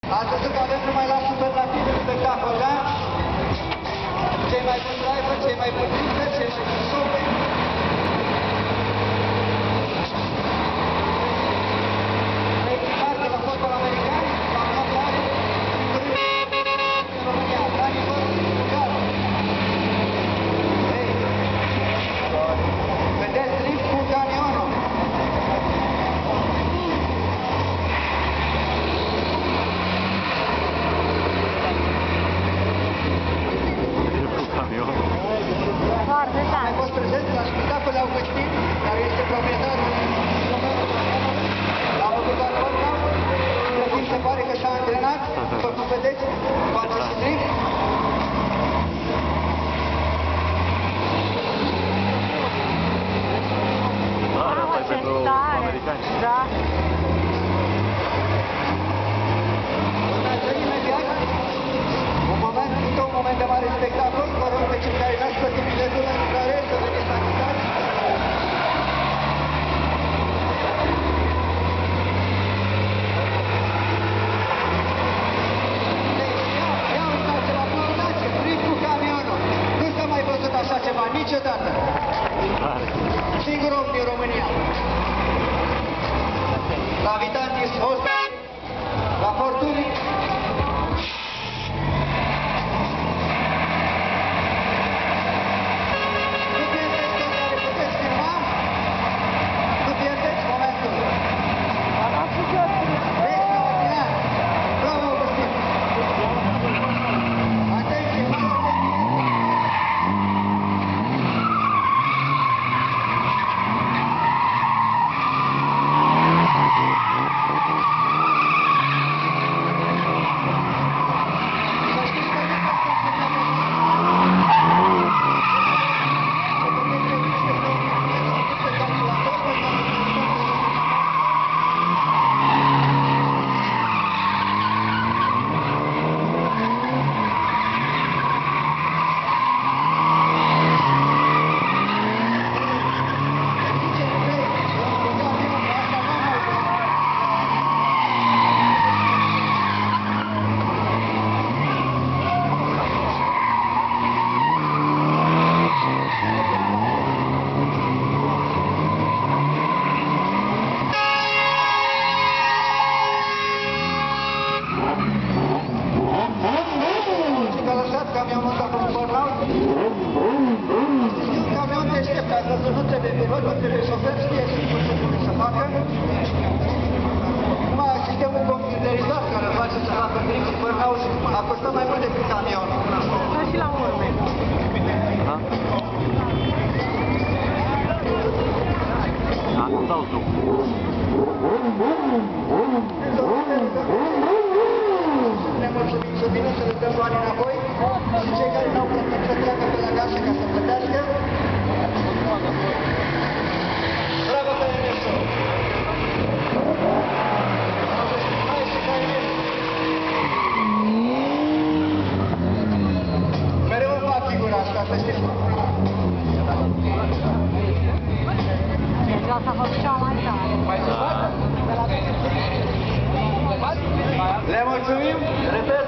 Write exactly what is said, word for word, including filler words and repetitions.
Ați văzut că avem numai la superlativ în spectacol, da? Cei mai buni driver, cei mai buni drifter, cei mai buni sobe. Echipar de la fotbal american, la Montare, în România, Danifor, Bulgar. Vedeți drift cu camionul. Foarte tare. Ai fost prezent la spectacol Augustin, care este proprietarul a făcut doar workout. Plătin se pare că s-a antrenat, după cum vedeți, face și drift. Mamă, ce tare! Da. Urmează imediat un moment, încă un moment de mare spectacol. Vă rog pe cei care n-ați plătit biletul la intrare să veniți la intrare. Ia uitați-vă, aplaudați, drift cu camionul. Nu s-a mai văzut așa ceva niciodată. Singur om din România. La Vitantis Hosta, la Fortuni. Nu pierdeți tot care puteți filma. Nu pierdeți momentul. Extraordinar. Bravo, Augustin. Atenție, camionul ăsta cu un burnout. Este un camion deștept, ați văzut, nu trebuie pilot, nu trebuie șofer, știe sigur ce trebuie să facă. Numai sistemul computerizat care îl face să facă drift și burnout a costat mai mult decât camionul. Ca și la urme. Acum dau zoom. Ne mulțumim să vină să le dăm bani înapoi și cei care n-au plătit să treacă pe la casă ca să plătească. Bravo pe Ernesto! Mereu îmi fac figura asta, să știți. Deci asta a fost cea mai tare. Mai zăbat? Le mulțumim! Repet!